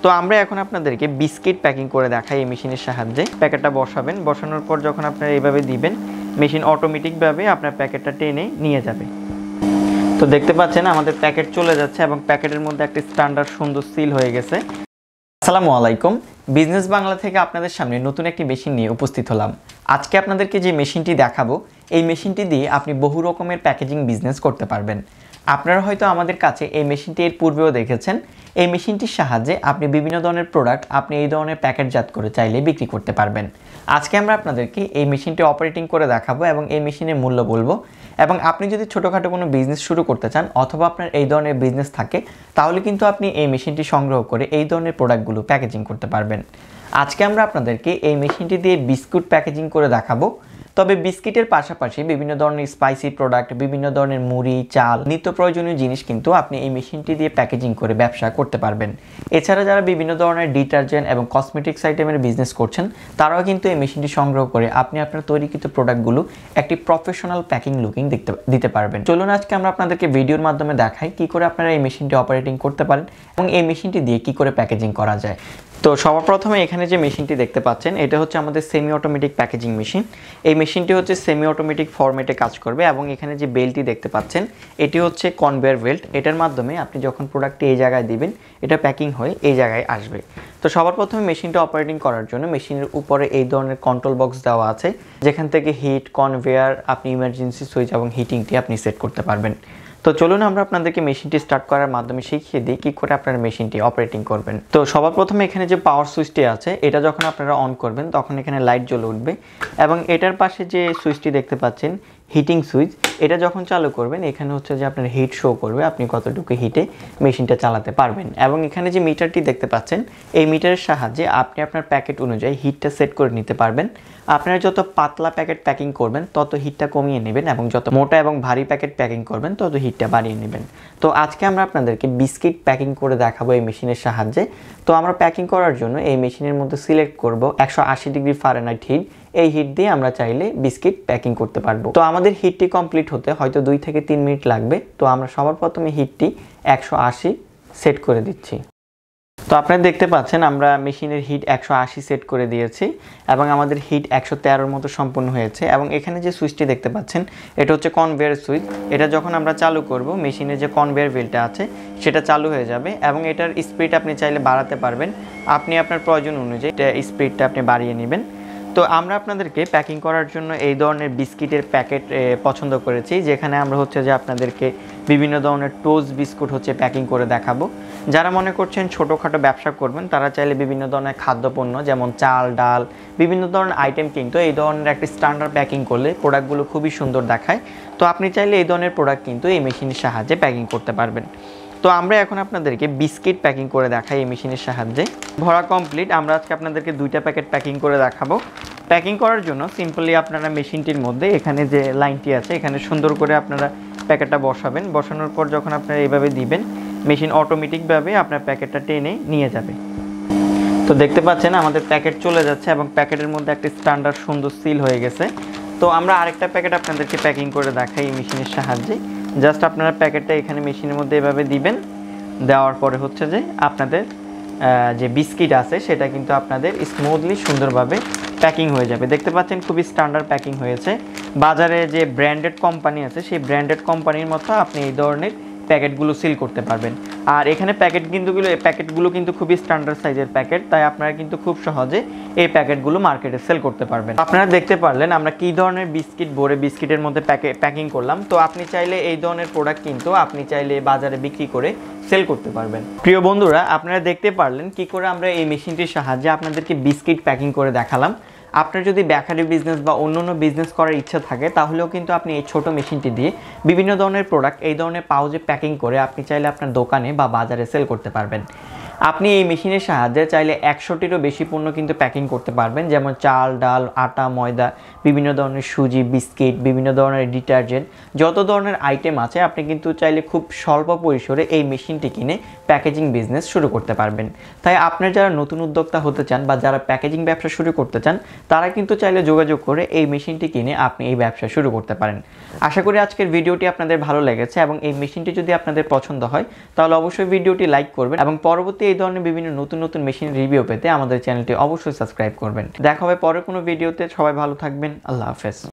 তো আমরা এখন আপনাদেরকে বিস্কিট প্যাকিং করে দেখাই এই মেশিনের সাহায্যে। প্যাকেটটা বসাবেন, বসানোর পর যখন আপনারা এইভাবে দিবেন, মেশিন অটোমেটিকভাবে আপনার প্যাকেটটা টেনে নিয়ে যাবে। তো দেখতে পাচ্ছেন আমাদের প্যাকেট চলে যাচ্ছে এবং প্যাকেটের মধ্যে একটি স্ট্যান্ডার্ড সুন্দর সিল হয়ে গেছে। আসসালামু আলাইকুম, বিজনেস বাংলা থেকে আপনাদের সামনে নতুন একটি মেশিন নিয়ে উপস্থিত হলাম। আজকে আপনাদেরকে যে মেশিনটি দেখাবো, এই মেশিনটি দিয়ে আপনি বহু রকমের প্যাকেজিং বিজনেস করতে পারবেন। আপনারা হয়তো আমাদের কাছে এই মেশিনটি এর পূর্বেও দেখেছেন। এই মেশিনটির সাহায্যে আপনি বিভিন্ন ধরনের প্রোডাক্ট আপনি এই ধরনের প্যাকেটজাত করে চাইলে বিক্রি করতে পারবেন। আজকে আমরা আপনাদেরকে এই মেশিনটি অপারেটিং করে দেখাবো এবং এই মেশিনের মূল্য বলবো। এবং আপনি যদি ছোটোখাটো কোনো বিজনেস শুরু করতে চান অথবা আপনার এই ধরনের বিজনেস থাকে, তাহলে কিন্তু আপনি এই মেশিনটি সংগ্রহ করে এই ধরনের প্রোডাক্টগুলো প্যাকেজিং করতে পারবেন। আজকে আমরা আপনাদেরকে এই মেশিনটি দিয়ে বিস্কুট প্যাকেজিং করে দেখাবো। তবে বিস্কিটের পাশাপাশি বিভিন্ন ধরনের স্পাইসি প্রোডাক্ট, বিভিন্ন ধরনের মুড়ি, চাল, নিত্য প্রয়োজনীয় জিনিস কিন্তু আপনি এই মেশিনটি দিয়ে প্যাকেজিং করে ব্যবসা করতে পারবেন। এছাড়া যারা বিভিন্ন ধরনের ডিটারজেন্ট এবং কসমেটিক্স আইটেমের বিজনেস করছেন, তারাও কিন্তু এই মেশিনটি সংগ্রহ করে আপনি আপনার তৈরিকৃত প্রোডাক্টগুলো একটি প্রফেশনাল প্যাকিং লুকিং দিতে পারবেন। চলুন আজকে আমরা আপনাদেরকে ভিডিওর মাধ্যমে দেখাই কী করে আপনারা এই মেশিনটি অপারেটিং করতে পারেন এবং এই মেশিনটি দিয়ে কী করে প্যাকেজিং করা যায়। তো সবার প্রথমে এখানে যে মেশিনটি দেখতে পাচ্ছেন, এটা হচ্ছে আমাদের সেমি অটোমেটিক প্যাকেজিং মেশিন। এই মেশিনটি হচ্ছে সেমি অটোমেটিক ফরম্যাটে কাজ করবে এবং এখানে যে বেল্টটি দেখতে পাচ্ছেন, এটি হচ্ছে কনভেয়ার বেল্ট। এটার মাধ্যমে আপনি যখন প্রোডাক্টটি এই জায়গায় দিবেন, এটা প্যাকিং হয়ে এই জায়গায় আসবে। তো সবার প্রথমে মেশিনটা অপারেটিং করার জন্য মেশিনের উপরে এই ধরনের কন্ট্রোল বক্স দেওয়া আছে, যেখান থেকে হিট, কনভেয়ার, আপনি ইমার্জেন্সি সুইচ এবং হিটিংটি আপনি সেট করতে পারবেন। তো চলুন আমরা আপনাদেরকে মেশিনটি স্টার্ট করার মাধ্যমে শিখিয়ে দিই কী করে আপনারা মেশিনটি অপারেটিং করবেন। তো সবার প্রথমে এখানে যে পাওয়ার সুইচটি আছে, এটা যখন আপনারা অন করবেন তখন এখানে লাইট জ্বলে উঠবে এবং এটার পাশে যে সুইচটি দেখতে পাচ্ছেন, হিটিং সুইচ, এটা যখন চালু করবেন এখানে হচ্ছে যে আপনার হিট শো করবে, আপনি কতটুকু হিটে মেশিনটা চালাতে পারবেন। এবং এখানে যে মিটারটি দেখতে পাচ্ছেন, এই মিটারের সাহায্যে আপনি আপনার প্যাকেট অনুযায়ী হিটটা সেট করে নিতে পারবেন। আপনারা যত পাতলা প্যাকেট প্যাকিং করবেন তত হিটটা কমিয়ে নেবেন এবং যত মোটা এবং ভারী প্যাকেট প্যাকিং করবেন তত হিটটা বাড়িয়ে নেবেন। তো আজকে আমরা আপনাদেরকে বিস্কিট প্যাকিং করে দেখাবো এই মেশিনের সাহায্যে। তো আমরা প্যাকিং করার জন্য এই মেশিনের মধ্যে সিলেক্ট করব 180 ডিগ্রি ফারেনহাইট হিট। এই হিট দিয়ে আমরা চাইলে বিস্কিট প্যাকিং করতে পারবো। তো আমাদের হিটটি কমপ্লিট হতে হয়তো 2 থেকে 3 মিনিট লাগবে। তো আমরা সবার প্রথমে হিটটি 180 সেট করে দিচ্ছি। তো আপনারা দেখতে পাচ্ছেন আমরা মেশিনের হিট 180 সেট করে দিয়েছি এবং আমাদের হিট 113 মতো সম্পূর্ণ হয়েছে। এবং এখানে যে সুইচটি দেখতে পাচ্ছেন, এটা হচ্ছে কনভেয়ার সুইচ। এটা যখন আমরা চালু করব, মেশিনের যে কনভেয়ার বেল্টটা আছে সেটা চালু হয়ে যাবে এবং এটার স্পিড আপনি চাইলে বাড়াতে পারবেন। আপনি আপনার প্রয়োজন অনুযায়ী এটা স্পিডটা আপনি বাড়িয়ে নেবেন। তো আমরা আপনাদেরকে প্যাকিং করার জন্য এই ধরনের বিস্কিটের প্যাকেট পছন্দ করেছি, যেখানে আমরা হচ্ছে যে আপনাদেরকে বিভিন্ন ধরনের টোস্ট বিস্কুট হচ্ছে প্যাকিং করে দেখাবো। যারা মনে করছেন ছোটোখাটো ব্যবসা করবেন, তারা চাইলে বিভিন্ন ধরনের খাদ্যপণ্য যেমন চাল, ডাল, বিভিন্ন ধরনের আইটেম কিন্তু এই ধরনের একটি স্ট্যান্ডার্ড প্যাকিং করলে প্রোডাক্টগুলো খুবই সুন্দর দেখায়। তো আপনি চাইলে এই ধরনের প্রোডাক্ট কিন্তু এই মেশিনের সাহায্যে প্যাকিং করতে পারবেন। তো আমরা এখন আপনাদেরকে বিস্কিট প্যাকিং করে দেখাই এই মেশিনের সাহায্যে। ভরা কমপ্লিট। আমরা আজকে আপনাদেরকে 2টা প্যাকেট প্যাকিং করে দেখাবো। প্যাকিং করার জন্য সিম্পলি আপনারা মেশিনটির মধ্যে এখানে যে লাইনটি আছে, এখানে সুন্দর করে আপনারা প্যাকেটটা বসাবেন। বসানোর পর যখন আপনারা এইভাবে দিবেন, মেশিন অটোমেটিকভাবে আপনার প্যাকেটটা টেনে নিয়ে যাবে। তো দেখতে পাচ্ছেন আমাদের প্যাকেট চলে যাচ্ছে এবং প্যাকেটের মধ্যে একটি স্ট্যান্ডার্ড সুন্দর সিল হয়ে গেছে। তো আমরা আরেকটা প্যাকেট আপনাদেরকে প্যাকিং করে দেখাই এই মেশিনের সাহায্যে। জাস্ট আপনারা প্যাকেটটা এখানে মেশিনের মধ্যে এভাবে দিবেন। দেওয়ার পরে হচ্ছে যে আপনাদের যে বিস্কিট আছে সেটা কিন্তু আপনাদের স্মুথলি সুন্দরভাবে প্যাকিং হয়ে যাবে। দেখতে পাচ্ছেন খুবই স্ট্যান্ডার্ড প্যাকিং হয়েছে। বাজারে যে ব্র্যান্ডেড কোম্পানি আছে, সেই ব্র্যান্ডেড কোম্পানির মতো আপনি এই ধরনের প্যাকেটগুলো সিল করতে পারবেন। আর এখানে প্যাকেটগুলো কিন্তু খুবই স্ট্যান্ডার্ড সাইজের প্যাকেট, তাই আপনারা কিন্তু খুব সহজে এই প্যাকেটগুলো মার্কেটে সেল করতে পারবেন। আপনারা দেখতে পারলেন আমরা কী ধরনের বিস্কিট ভরে বিস্কিটের মধ্যে প্যাকিং করলাম। তো আপনি চাইলে এই ধরনের প্রোডাক্ট কিন্তু আপনি চাইলে বাজারে বিক্রি করে সেল করতে পারবেন। প্রিয় বন্ধুরা, আপনারা দেখতে পারলেন কী করে আমরা এই মেশিনটির সাহায্যে আপনাদেরকে বিস্কিট প্যাকিং করে দেখালাম। আপনার যদি বেকারি বিজনেস বা অন্য বিজনেস করার ইচ্ছা থাকে, তাহলেও কিন্তু আপনি এই ছোট মেশিনটি দিয়ে বিভিন্ন ধরনের প্রোডাক্ট এই ধরনের পাউচে প্যাকিং করে আপনি চাইলে আপনার দোকানে বা বাজারে সেল করতে পারবেন। আপনি এই মেশিনের সাহায্যে চাইলে 100টিরও বেশি পণ্য কিন্তু প্যাকিং করতে পারবেন, যেমন চাল, ডাল, আটা, ময়দা, বিভিন্ন ধরনের সুজি, বিস্কিট, বিভিন্ন ধরনের ডিটারজেন্ট, যত ধরনের আইটেম আছে আপনি কিন্তু চাইলে খুব স্বল্প পরিসরে এই মেশিনটি কিনে প্যাকেজিং বিজনেস শুরু করতে পারবেন। তাই আপনার যারা নতুন উদ্যোক্তা হতে চান বা যারা প্যাকেজিং ব্যবসা শুরু করতে চান, তারা কিন্তু চাইলে যোগাযোগ করে এই মেশিনটি কিনে আপনি এই ব্যবসা শুরু করতে পারেন। আশা করি আজকের ভিডিওটি আপনাদের ভালো লেগেছে এবং এই মেশিনটি যদি আপনাদের পছন্দ হয়, তাহলে অবশ্যই ভিডিওটি লাইক করবেন এবং পরবর্তী এই ধরনের বিভিন্ন নতুন নতুন মেশিন রিভিউ পেতে আমাদের চ্যানেলটি অবশ্যই সাবস্ক্রাইব করবেন। দেখা হবে পরের কোনো ভিডিওতে। সবাই ভালো থাকবেন। আল্লাহ হাফেজ।